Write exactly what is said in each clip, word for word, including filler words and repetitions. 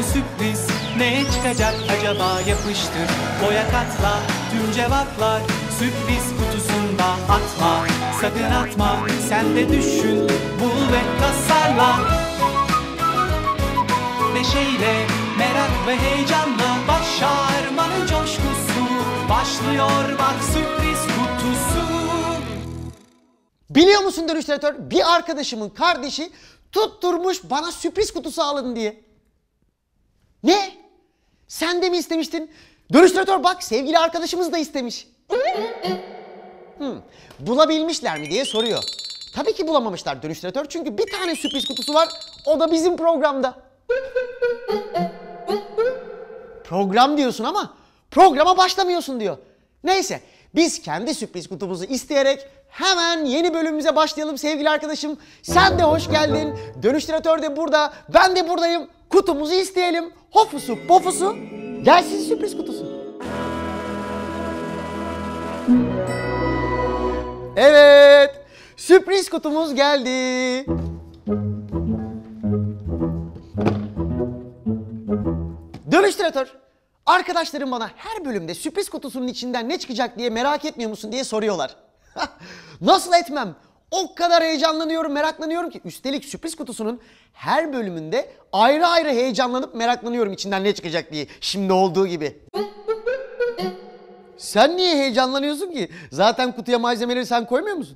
sonu sürpriz. Ne çıkacak acaba, yapıştır, boya katla, tüm cevaplar sürpriz kutusunda. Atma, sakın atma, sen de düşün, bul ve tasarla. Neşeyle, merak ve heyecanla başarmanın coşkusu başlıyor, bak sürpriz kutusu. Biliyor musun dönüştüratör, bir arkadaşımın kardeşi tutturmuş bana sürpriz kutusu alın diye. Ne? Sen de mi istemiştin? Dönüştüratör bak, sevgili arkadaşımız da istemiş. Hmm, bulabilmişler mi diye soruyor. Tabii ki bulamamışlar dönüştüratör, çünkü bir tane sürpriz kutusu var, o da bizim programda. Program diyorsun ama programa başlamıyorsun diyor. Neyse, biz kendi sürpriz kutumuzu isteyerek hemen yeni bölümümüze başlayalım sevgili arkadaşım. Sen de hoş geldin. Dönüştüratör de burada, ben de buradayım. Kutumuzu isteyelim. Hofusu pofusu gelsin sürpriz kutusu. Evet, sürpriz kutumuz geldi. Dönüştüratör, arkadaşlarım bana her bölümde sürpriz kutusunun içinden ne çıkacak diye merak etmiyor musun diye soruyorlar. Nasıl etmem? O kadar heyecanlanıyorum, meraklanıyorum ki. Üstelik sürpriz kutusunun her bölümünde ayrı ayrı heyecanlanıp meraklanıyorum içinden ne çıkacak diye. Şimdi olduğu gibi. Sen niye heyecanlanıyorsun ki? Zaten kutuya malzemeleri sen koymuyor musun?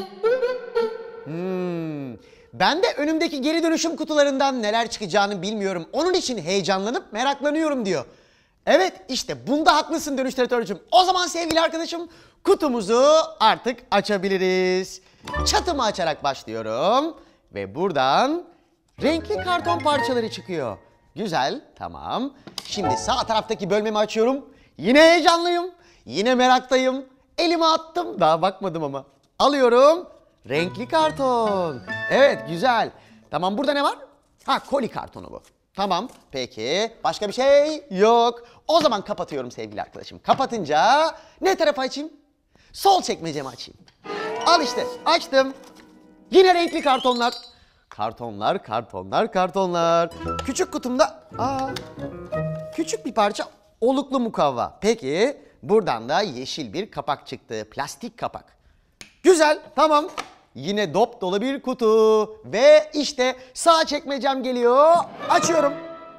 Hmm. Ben de önümdeki geri dönüşüm kutularından neler çıkacağını bilmiyorum. Onun için heyecanlanıp meraklanıyorum diyor. Evet, işte bunda haklısın dönüştüratörcüğüm. O zaman sevgili arkadaşım, kutumuzu artık açabiliriz. Çatımı açarak başlıyorum. Ve buradan renkli karton parçaları çıkıyor. Güzel, tamam. Şimdi sağ taraftaki bölmemi açıyorum. Yine heyecanlıyım. Yine meraktayım. Elime attım. Daha bakmadım ama. Alıyorum. Renkli karton. Evet, güzel. Tamam, burada ne var? Ha, koli kartonu bu. Tamam, peki. Başka bir şey yok. O zaman kapatıyorum sevgili arkadaşım. Kapatınca ne tarafa açayım? Sol çekmecemi açayım. Al işte, açtım. Yine renkli kartonlar. Kartonlar, kartonlar, kartonlar. Küçük kutumda aa, küçük bir parça oluklu mukavva. Peki, buradan da yeşil bir kapak çıktı. Plastik kapak. Güzel, tamam. Yine dop dolu bir kutu. Ve işte sağ çekmecem geliyor. Açıyorum.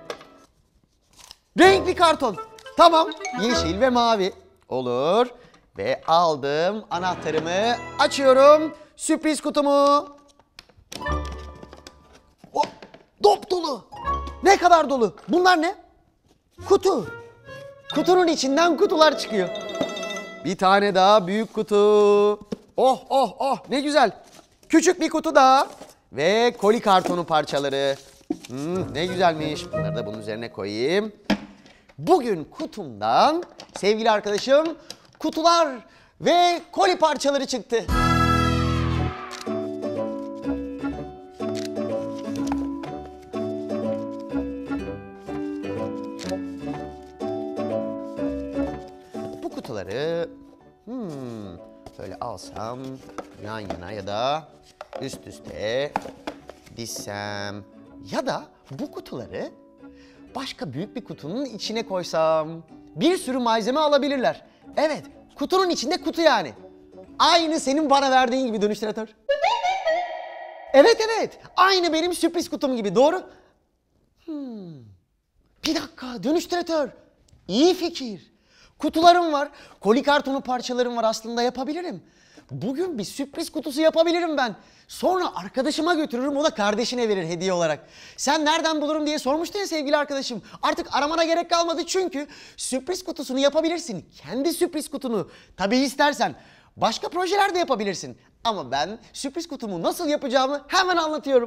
Renkli karton. Tamam, yeşil ve mavi. Olur. Ve aldım anahtarımı. Açıyorum sürpriz kutumu. O, dop dolu. Ne kadar dolu? Bunlar ne? Kutu. Kutunun içinden kutular çıkıyor. Bir tane daha büyük kutu. Oh oh oh, ne güzel. Küçük bir kutu daha. Ve koli kartonu parçaları. Hmm, ne güzelmiş. Bunları da bunun üzerine koyayım. Bugün kutumdan sevgili arkadaşım kutular ve koli parçaları çıktı. Bu kutuları hmm, böyle alsam yan yana ya da üst üste dizsem ya da bu kutuları başka büyük bir kutunun içine koysam bir sürü malzeme alabilirler. Evet, kutunun içinde kutu yani. Aynı senin bana verdiğin gibi dönüştüratör. Evet evet, aynı benim sürpriz kutum gibi, doğru. Hmm. Bir dakika dönüştüratör, iyi fikir. Kutularım var, koli kartonu parçalarım var, aslında yapabilirim. Bugün bir sürpriz kutusu yapabilirim ben. Sonra arkadaşıma götürürüm, o da kardeşine verir hediye olarak. Sen nereden bulurum diye sormuştun ya sevgili arkadaşım. Artık aramana gerek kalmadı çünkü sürpriz kutusunu yapabilirsin. Kendi sürpriz kutunu. Tabii istersen başka projeler de yapabilirsin. Ama ben sürpriz kutumu nasıl yapacağımı hemen anlatıyorum.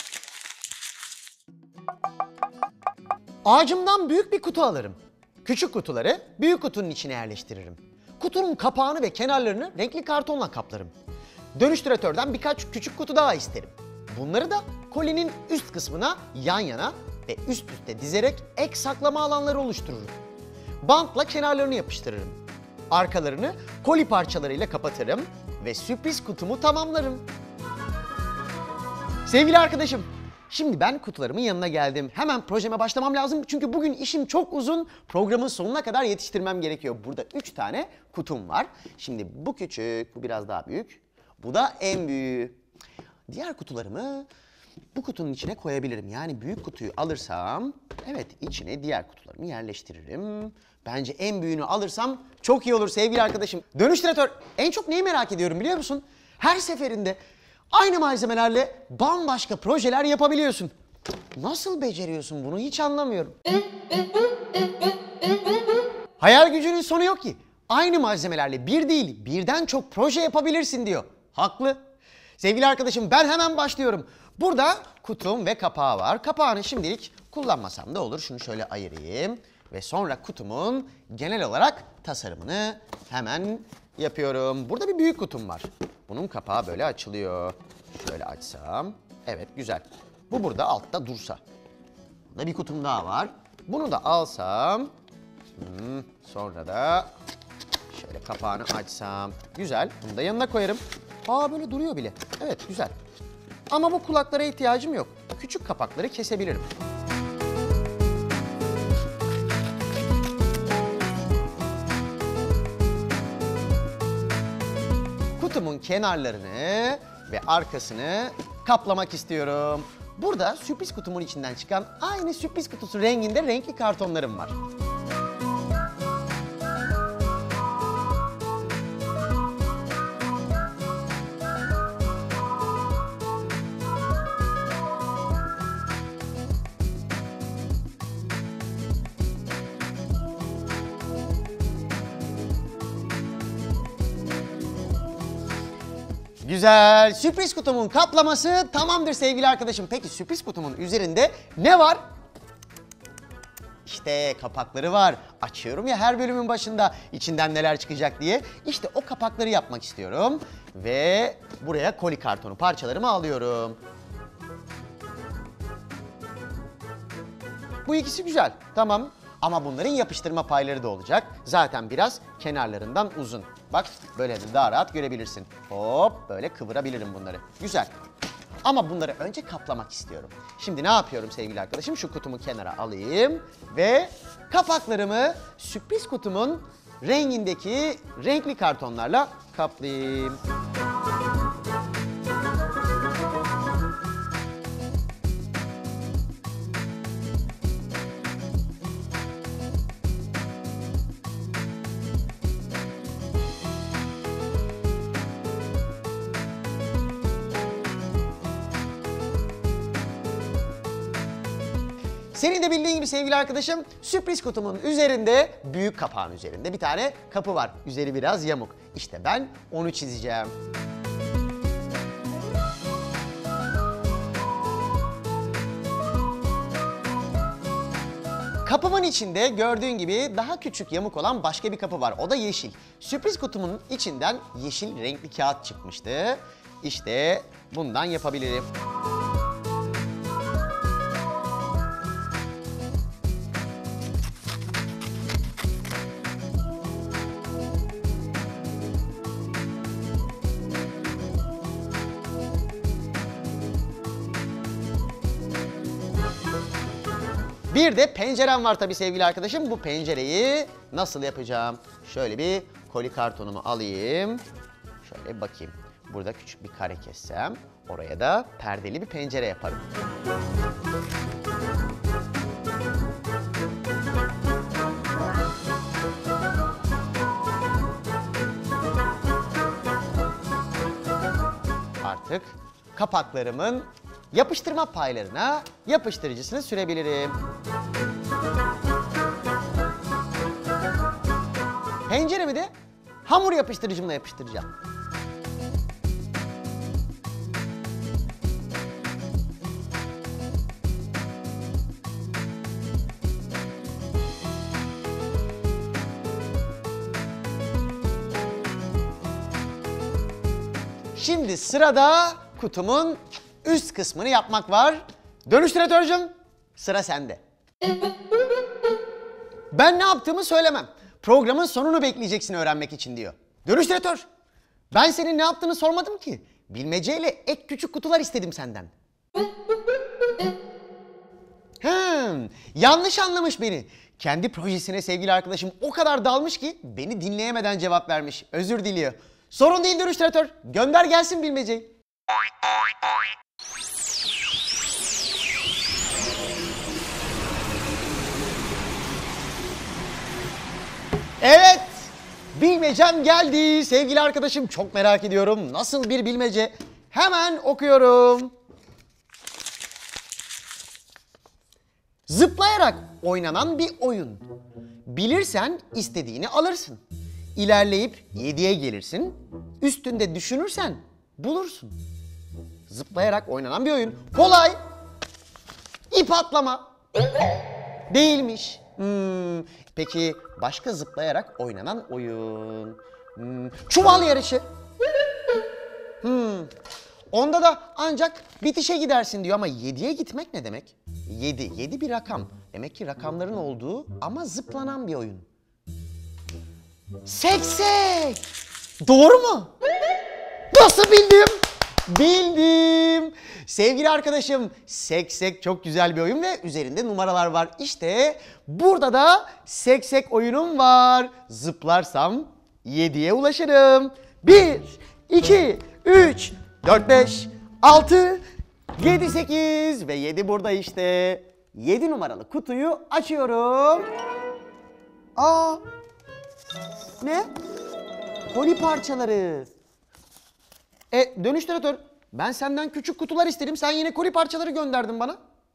Ağacımdan büyük bir kutu alırım. Küçük kutuları büyük kutunun içine yerleştiririm. Kutunun kapağını ve kenarlarını renkli kartonla kaplarım. Dönüştüratörden birkaç küçük kutu daha isterim. Bunları da kolinin üst kısmına yan yana ve üst üste dizerek ek saklama alanları oluştururum. Bantla kenarlarını yapıştırırım. Arkalarını koli parçalarıyla kapatırım ve sürpriz kutumu tamamlarım. Sevgili arkadaşım, Şimdi ben kutularımın yanına geldim. Hemen projeme başlamam lazım. Çünkü bugün işim çok uzun. Programın sonuna kadar yetiştirmem gerekiyor. Burada üç tane kutum var. Şimdi bu küçük, bu biraz daha büyük. Bu da en büyüğü. Diğer kutularımı bu kutunun içine koyabilirim. Yani büyük kutuyu alırsam, evet içine diğer kutularımı yerleştiririm. Bence en büyüğünü alırsam çok iyi olur sevgili arkadaşım. Dönüştüratör, en çok neyi merak ediyorum biliyor musun? Her seferinde aynı malzemelerle bambaşka projeler yapabiliyorsun. Nasıl beceriyorsun bunu hiç anlamıyorum. Hayal gücünün sonu yok ki. Aynı malzemelerle bir değil birden çok proje yapabilirsin diyor. Haklı. Sevgili arkadaşım ben hemen başlıyorum. Burada kutum ve kapağı var. Kapağını şimdilik kullanmasam da olur. Şunu şöyle ayırayım. Ve sonra kutumun genel olarak tasarımını hemen yapıyorum. Burada bir büyük kutum var. Bunun kapağı böyle açılıyor. Şöyle açsam. Evet güzel. Bu burada altta dursa. Burada bir kutum daha var. Bunu da alsam. Hmm, sonra da şöyle kapağını açsam. Güzel. Bunu da yanına koyarım. Aa böyle duruyor bile. Evet güzel. Ama bu kulaklara ihtiyacım yok. Küçük kapakları kesebilirim. Kutumun kenarlarını ve arkasını kaplamak istiyorum. Burada sürpriz kutumun içinden çıkan aynı sürpriz kutusu renginde renkli kartonlarım var. Güzel. Sürpriz kutumun kaplaması tamamdır sevgili arkadaşım. Peki sürpriz kutumun üzerinde ne var? İşte kapakları var. Açıyorum ya her bölümün başında içinden neler çıkacak diye. İşte o kapakları yapmak istiyorum. Ve buraya koli kartonu parçalarımı alıyorum. Bu ikisi güzel. Tamam. Ama bunların yapıştırma payları da olacak. Zaten biraz kenarlarından uzun. Bak böyle de daha rahat görebilirsin. Hop böyle kıvırabilirim bunları. Güzel. Ama bunları önce kaplamak istiyorum. Şimdi ne yapıyorum sevgili arkadaşım? Şu kutumu kenara alayım ve kapaklarımı sürpriz kutumun rengindeki renkli kartonlarla kaplayayım. Senin de bildiğin gibi sevgili arkadaşım sürpriz kutumun üzerinde, büyük kapağın üzerinde bir tane kapı var. Üzeri biraz yamuk. İşte ben onu çizeceğim. Kapımın içinde gördüğün gibi daha küçük yamuk olan başka bir kapı var. O da yeşil. Sürpriz kutumun içinden yeşil renkli kağıt çıkmıştı. İşte bundan yapabilirim. Bir de pencerem var tabii sevgili arkadaşım. Bu pencereyi nasıl yapacağım? Şöyle bir koli kartonumu alayım. Şöyle bir bakayım. Burada küçük bir kare kessem, oraya da perdeli bir pencere yaparım. Artık kapaklarımın yapıştırma paylarına yapıştırıcısını sürebilirim. Penceremi de hamur yapıştırıcımla yapıştıracağım. Şimdi sırada kutumun üst kısmını yapmak var. Dönüştüratörcüm, sıra sende. Ben ne yaptığımı söylemem. Programın sonunu bekleyeceksin öğrenmek için diyor. Dönüştüratör, ben senin ne yaptığını sormadım ki. Bilmeceyle ek küçük kutular istedim senden. Hmm, yanlış anlamış beni. Kendi projesine sevgili arkadaşım o kadar dalmış ki beni dinleyemeden cevap vermiş. Özür diliyor. Sorun değil dönüştüratör. Gönder gelsin bilmeceyi. Evet. Bilmecem geldi sevgili arkadaşım. Çok merak ediyorum. Nasıl bir bilmece? Hemen okuyorum. Zıplayarak oynanan bir oyun. Bilirsen istediğini alırsın. İlerleyip yediye gelirsin. Üstünde düşünürsen bulursun. Zıplayarak oynanan bir oyun. Kolay. İp atlama. Değilmiş. Hmm, peki başka zıplayarak oynanan oyun. Hmm, çuval yarışı. Hmm. Onda da ancak bitişe gidersin diyor ama yediye gitmek ne demek? Yedi, yedi bir rakam. Demek ki rakamların olduğu ama zıplanan bir oyun. Seksek! Doğru mu? Nasıl bildim? Bildim. Sevgili arkadaşım, seksek çok güzel bir oyun ve üzerinde numaralar var. İşte burada da seksek oyunum var. Zıplarsam yediye ulaşırım. Bir, iki, üç, dört, beş, altı, yedi, sekiz ve yedi burada işte. yedi numaralı kutuyu açıyorum. Aa! Ne? Koli parçaları. E dönüştüratör, ben senden küçük kutular istedim. Sen yine koli parçaları gönderdin bana.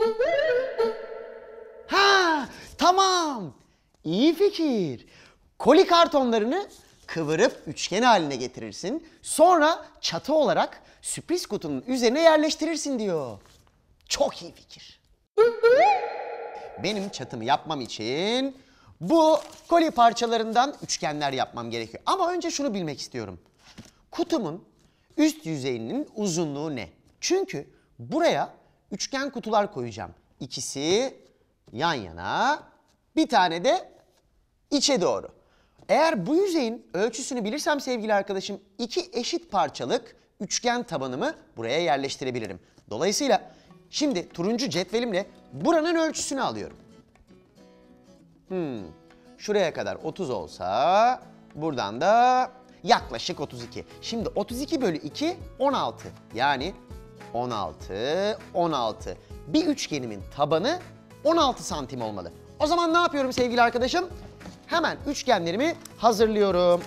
Ha, tamam. İyi fikir. Koli kartonlarını kıvırıp üçgen haline getirirsin. Sonra çatı olarak sürpriz kutunun üzerine yerleştirirsin diyor. Çok iyi fikir. Benim çatımı yapmam için bu koli parçalarından üçgenler yapmam gerekiyor. Ama önce şunu bilmek istiyorum. Kutumun üst yüzeyinin uzunluğu ne? Çünkü buraya üçgen kutular koyacağım. İkisi yan yana, bir tane de içe doğru. Eğer bu yüzeyin ölçüsünü bilirsem sevgili arkadaşım, iki eşit parçalık üçgen tabanımı buraya yerleştirebilirim. Dolayısıyla şimdi turuncu cetvelimle buranın ölçüsünü alıyorum. Hmm, şuraya kadar otuz olsa buradan da yaklaşık otuz iki. Şimdi otuz iki bölü iki on altı. Yani on altı, on altı. Bir üçgenimin tabanı on altı santim olmalı. O zaman ne yapıyorum sevgili arkadaşım? Hemen üçgenlerimi hazırlıyorum.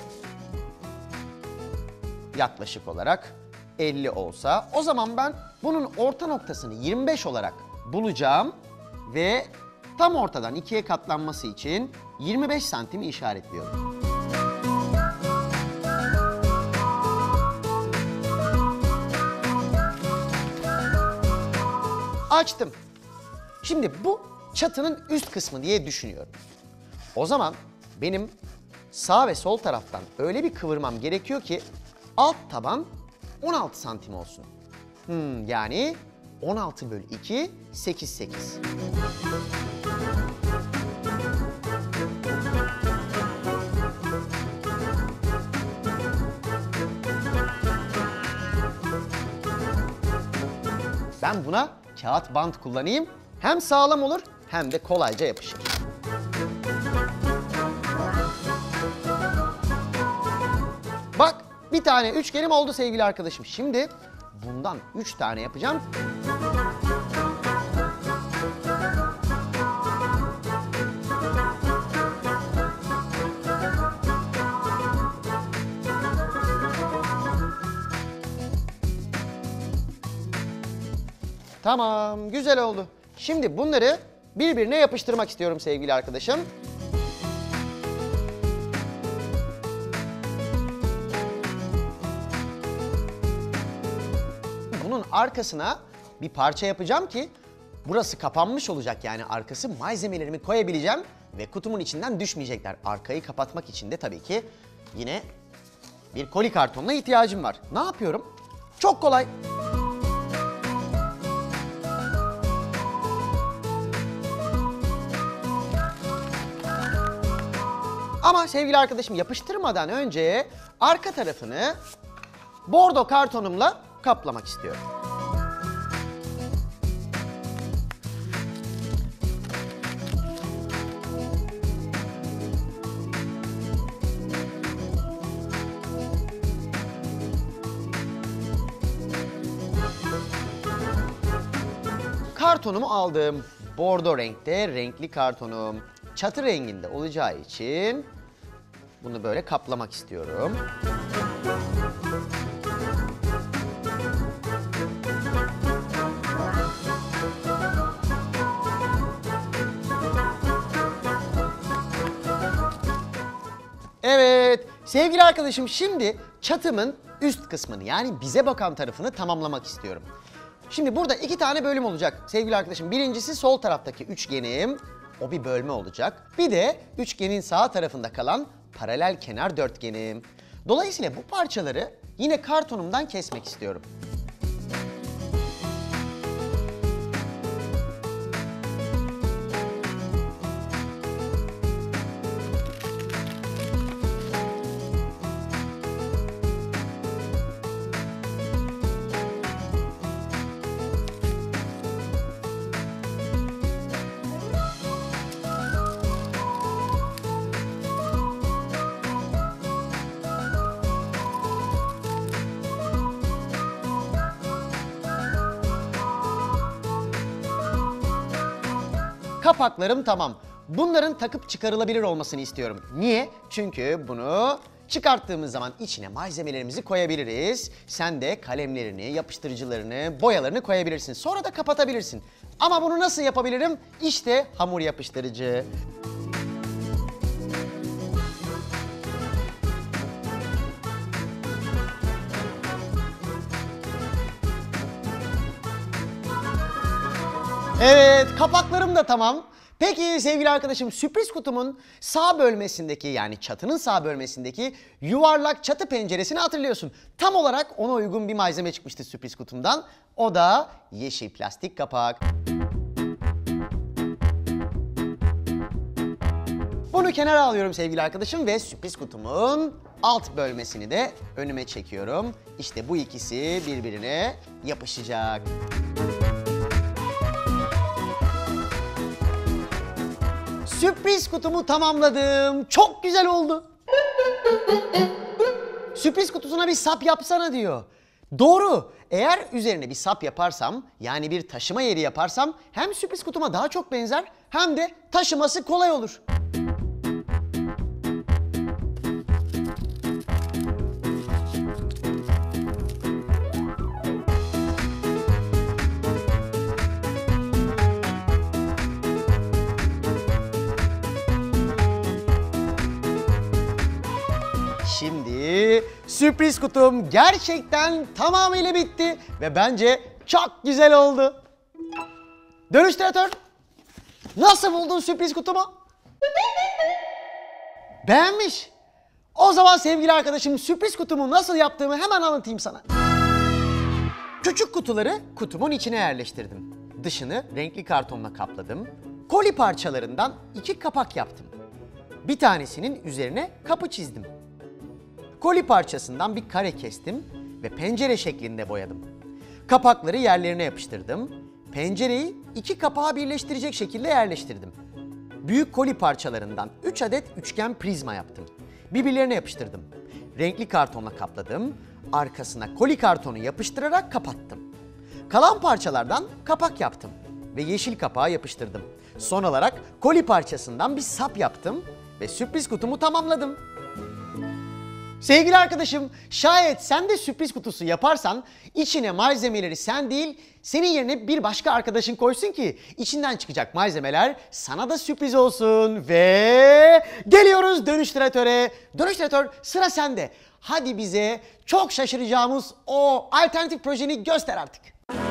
Yaklaşık olarak elli olsa o zaman ben bunun orta noktasını yirmi beş olarak bulacağım ve tam ortadan ikiye katlanması için yirmi beş santimi işaretliyorum. Açtım. Şimdi bu çatının üst kısmı diye düşünüyorum. O zaman benim sağ ve sol taraftan öyle bir kıvırmam gerekiyor ki alt taban on altı santim olsun. Hmm, yani on altı bölü iki, sekiz, sekiz. Ben buna kağıt bant kullanayım. Hem sağlam olur hem de kolayca yapışır. Bak, bir tane üçgenim oldu sevgili arkadaşım. Şimdi bundan üç tane yapacağım. Tamam, güzel oldu. Şimdi bunları birbirine yapıştırmak istiyorum sevgili arkadaşım. Bunun arkasına bir parça yapacağım ki burası kapanmış olacak, yani arkası, malzemelerimi koyabileceğim ve kutumun içinden düşmeyecekler. Arkayı kapatmak için de tabii ki yine bir koli kartonuna ihtiyacım var. Ne yapıyorum? Çok kolay. Ama sevgili arkadaşım, yapıştırmadan önce arka tarafını bordo kartonumla kaplamak istiyorum. Kartonumu aldım. Bordo renkte renkli kartonum. Çatı renginde olacağı için bunu böyle kaplamak istiyorum. Evet, sevgili arkadaşım, şimdi çatımın üst kısmını, yani bize bakan tarafını tamamlamak istiyorum. Şimdi burada iki tane bölüm olacak sevgili arkadaşım. Birincisi sol taraftaki üçgenim, o bir bölme olacak. Bir de üçgenin sağ tarafında kalan paralel kenar dörtgenim. Dolayısıyla bu parçaları yine kartonumdan kesmek istiyorum. Kapaklarım tamam. Bunların takıp çıkarılabilir olmasını istiyorum. Niye? Çünkü bunu çıkarttığımız zaman içine malzemelerimizi koyabiliriz. Sen de kalemlerini, yapıştırıcılarını, boyalarını koyabilirsin. Sonra da kapatabilirsin. Ama bunu nasıl yapabilirim? İşte hamur yapıştırıcı. Evet, kapaklarım da tamam. Peki sevgili arkadaşım, sürpriz kutumun sağ bölmesindeki, yani çatının sağ bölmesindeki yuvarlak çatı penceresini hatırlıyorsun. Tam olarak ona uygun bir malzeme çıkmıştı sürpriz kutumdan. O da yeşil plastik kapak. Bunu kenara alıyorum sevgili arkadaşım ve sürpriz kutumun alt bölmesini de önüme çekiyorum. İşte bu ikisi birbirine yapışacak. Sürpriz kutumu tamamladım. Çok güzel oldu. Sürpriz kutusuna bir sap yapsana diyor. Doğru. Eğer üzerine bir sap yaparsam, yani bir taşıma yeri yaparsam, hem sürpriz kutuma daha çok benzer hem de taşıması kolay olur. Şimdi sürpriz kutum gerçekten tamamıyla bitti ve bence çok güzel oldu. Dönüştüratör, nasıl buldun sürpriz kutumu? Beğenmiş. O zaman sevgili arkadaşım, sürpriz kutumu nasıl yaptığımı hemen anlatayım sana. Küçük kutuları kutumun içine yerleştirdim. Dışını renkli kartonla kapladım. Koli parçalarından iki kapak yaptım. Bir tanesinin üzerine kapı çizdim. Koli parçasından bir kare kestim ve pencere şeklinde boyadım. Kapakları yerlerine yapıştırdım. Pencereyi iki kapağı birleştirecek şekilde yerleştirdim. Büyük koli parçalarından üç adet üçgen prizma yaptım. Birbirlerine yapıştırdım. Renkli kartonla kapladım. Arkasına koli kartonu yapıştırarak kapattım. Kalan parçalardan kapak yaptım ve yeşil kapağı yapıştırdım. Son olarak koli parçasından bir sap yaptım ve sürpriz kutumu tamamladım. Sevgili arkadaşım, şayet sen de sürpriz kutusu yaparsan içine malzemeleri sen değil, senin yerine bir başka arkadaşın koysun ki içinden çıkacak malzemeler sana da sürpriz olsun. Ve geliyoruz dönüştüratöre. Dönüştüratör, sıra sende. Hadi bize çok şaşıracağımız o alternatif projeni göster artık.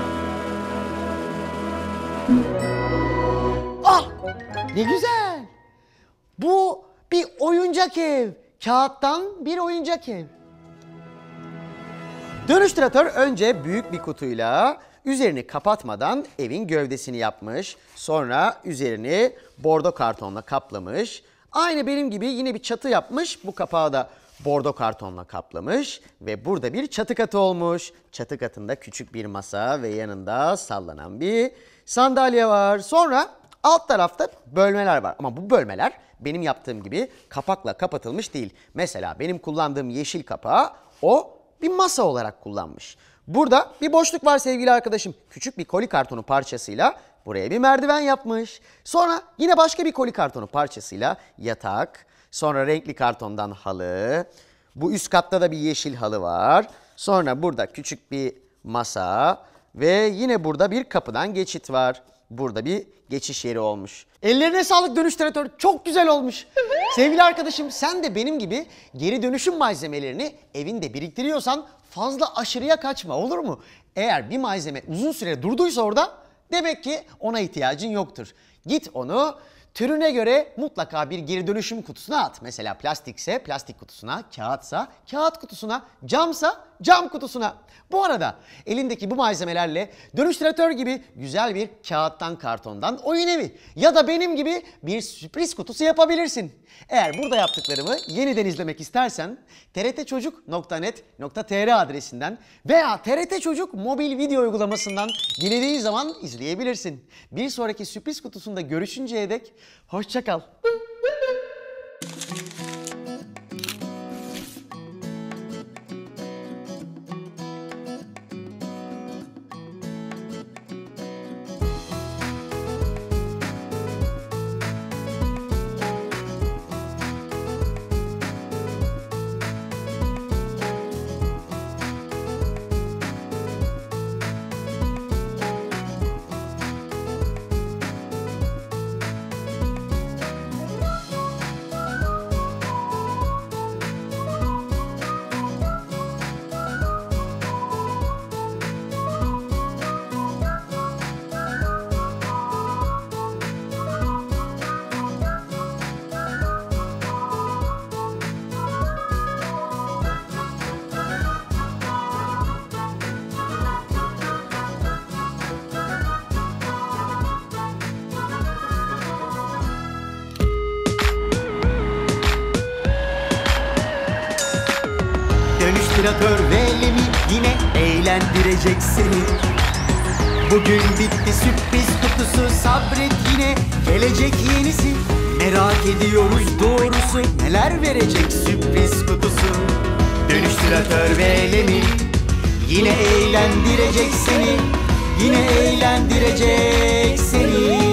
Ah, ne güzel. Bu bir oyuncak ev. Kağıttan bir oyuncak ev. Dönüştüratör önce büyük bir kutuyla üzerini kapatmadan evin gövdesini yapmış. Sonra üzerini bordo kartonla kaplamış. Aynı benim gibi yine bir çatı yapmış. Bu kapağı da bordo kartonla kaplamış. Ve burada bir çatı katı olmuş. Çatı katında küçük bir masa ve yanında sallanan bir sandalye var. Sonra alt tarafta bölmeler var. Ama bu bölmeler benim yaptığım gibi kapakla kapatılmış değil. Mesela benim kullandığım yeşil kapağı o bir masa olarak kullanmış. Burada bir boşluk var sevgili arkadaşım. Küçük bir koli kartonu parçasıyla buraya bir merdiven yapmış. Sonra yine başka bir koli kartonu parçasıyla yatak. Sonra renkli kartondan halı. Bu üst katta da bir yeşil halı var. Sonra burada küçük bir masa ve yine burada bir kapıdan geçit var. Burada bir geçiş yeri olmuş. Ellerine sağlık dönüştüratör. Çok güzel olmuş. Sevgili arkadaşım, sen de benim gibi geri dönüşüm malzemelerini evinde biriktiriyorsan fazla aşırıya kaçma, olur mu? Eğer bir malzeme uzun süre durduysa orada demek ki ona ihtiyacın yoktur. Git onu türüne göre mutlaka bir geri dönüşüm kutusuna at. Mesela plastikse plastik kutusuna, kağıtsa kağıt kutusuna, camsa cam kutusuna. Bu arada elindeki bu malzemelerle dönüştüratör gibi güzel bir kağıttan, kartondan oyun evi ya da benim gibi bir sürpriz kutusu yapabilirsin. Eğer burada yaptıklarımı yeniden izlemek istersen t r t çocuk nokta net nokta t r adresinden veya T R T Çocuk mobil video uygulamasından dilediğin zaman izleyebilirsin. Bir sonraki sürpriz kutusunda görüşünceye dek hoşça kal. Dönüştüratör ve Lemi yine eğlendirecek seni. Bugün bitti sürpriz kutusu, sabret yine gelecek yenisi. Merak ediyoruz doğrusu neler verecek sürpriz kutusu. Dönüştüratör ve Lemi yine eğlendirecek seni. Yine eğlendirecek seni.